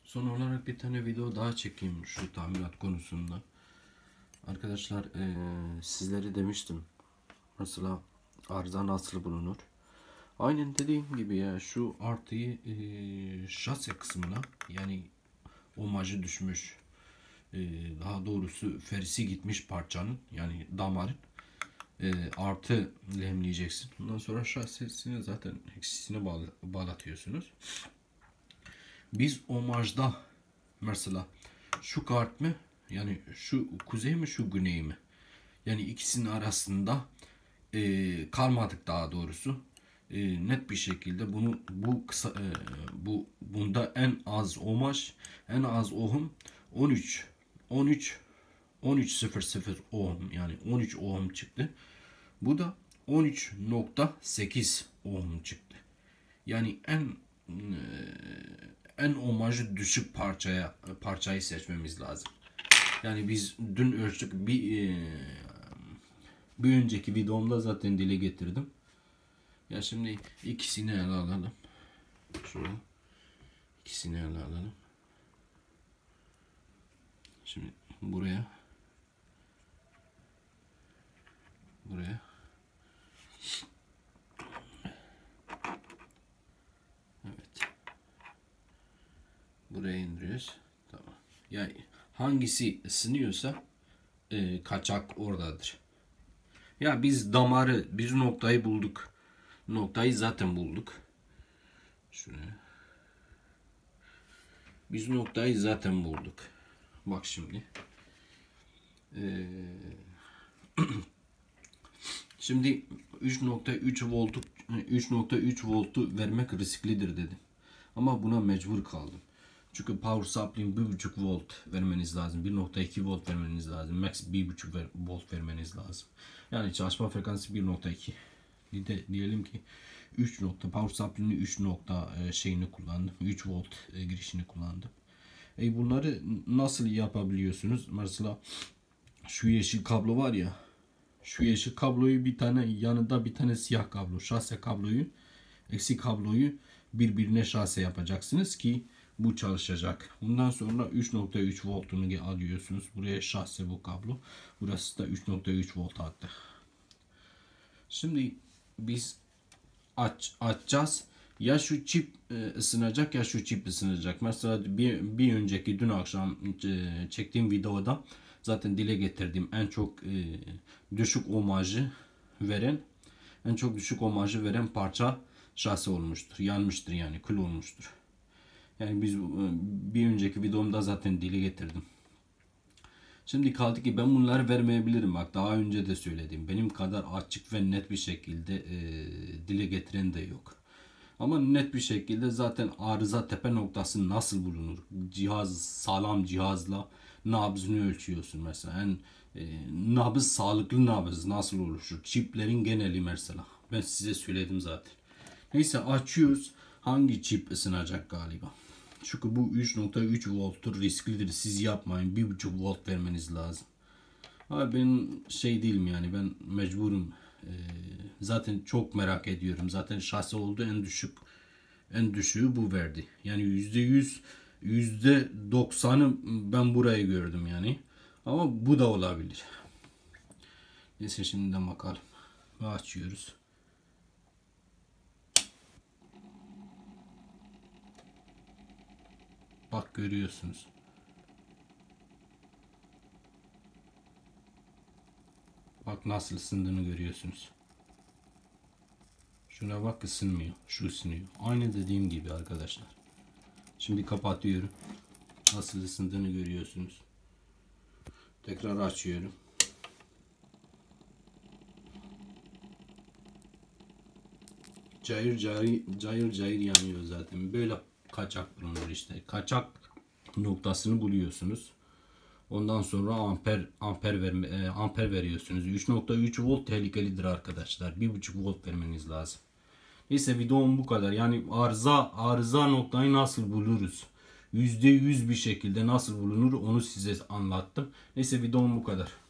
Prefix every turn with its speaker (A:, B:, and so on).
A: Son olarak bir tane video daha çekeyim şu tamirat konusunda. Arkadaşlar sizlere demiştim. Mesela arıza nasıl bulunur? Aynen dediğim gibi ya, şu artıyı şase kısmına, yani omajı düşmüş, daha doğrusu ferisi gitmiş parçanın, yani damarın artı lehimleyeceksin. Ondan sonra şasesini zaten eksisine bağlatıyorsunuz. Biz omajda mesela şu kart mı, yani şu kuzey mi şu güney mi, yani ikisinin arasında kalmadık daha doğrusu. Net bir şekilde bunu bunda en az omaj, en az ohm 13.00 ohm, yani 13 ohm çıktı. Bu da 13.8 ohm çıktı. Yani en omajı düşük parçayı seçmemiz lazım. Yani biz dün ölçtük, bir önceki videomda zaten dile getirdim. Ya şimdi ikisini ele alalım. Şurada ikisini ele alalım. Şimdi buraya evet, buraya indiriyoruz. Tamam. Yani hangisi ısınıyorsa kaçak oradadır. Ya biz damarı, bir noktayı bulduk. Noktayı zaten bulduk. Şuraya. Biz noktayı zaten bulduk. Bak şimdi. Şimdi 3.3 voltu vermek risklidir dedim. Ama buna mecbur kaldım. Çünkü power supply 1.5 volt vermeniz lazım. 1.2 volt vermeniz lazım. Max 1.5 volt vermeniz lazım. Yani çalışma frekansı 1.2. Diyelim ki 3 nokta power supply'nin 3 nokta şeyini kullandım. 3 volt girişini kullandım. Bunları nasıl yapabiliyorsunuz? Mesela şu yeşil kablo var ya. Şu yeşil kabloyu bir tane, yanında bir tane siyah kablo, şase kabloyu, eksik kabloyu birbirine şase yapacaksınız ki bu çalışacak. Bundan sonra 3.3 voltunu alıyorsunuz. Buraya şase bu kablo. Burası da 3.3 volt attı. Şimdi biz açacağız. Ya şu çip ısınacak ya şu çip ısınacak. Mesela bir önceki dün akşam çektiğim videoda zaten dile getirdim. En çok düşük omajı veren parça şase olmuştur. Yanmıştır, yani kül olmuştur. Yani biz bir önceki videomda zaten dile getirdim. Şimdi kaldı ki ben bunları vermeyebilirim. Bak, daha önce de söyledim. Benim kadar açık ve net bir şekilde dile getiren de yok. Ama net bir şekilde zaten arıza tepe noktası nasıl bulunur? Sağlam cihazla nabzını ölçüyorsun mesela. Nabız, sağlıklı nabız nasıl oluşur? Çiplerin geneli mesela. Ben size söyledim zaten. Neyse, açıyoruz. Hangi çip ısınacak galiba? Çünkü bu 3.3 volttur, risklidir. Siz yapmayın. 1.5 volt vermeniz lazım. Ama ben değilim, yani ben mecburum. Zaten çok merak ediyorum. Zaten şase oldu, en düşüğü bu verdi. Yani %90'ı ben burayı gördüm yani. Ama bu da olabilir. Neyse, şimdiden bakalım. Ve açıyoruz. Bak, görüyorsunuz. Bak nasıl ısındığını görüyorsunuz. Şuna bak, ısınmıyor. Şu ısınıyor. Aynı dediğim gibi arkadaşlar. Şimdi kapatıyorum. Nasıl ısındığını görüyorsunuz. Tekrar açıyorum. Cayır cayır yanıyor zaten. Böyle kaçak bulunur işte. Kaçak noktasını buluyorsunuz. Ondan sonra amper veriyorsunuz. 3.3 volt tehlikelidir arkadaşlar. 1.5 volt vermeniz lazım. Neyse, videom bu kadar. Yani arıza noktayı nasıl buluruz? %100 bir şekilde nasıl bulunur onu size anlattım. Neyse, videom bu kadar.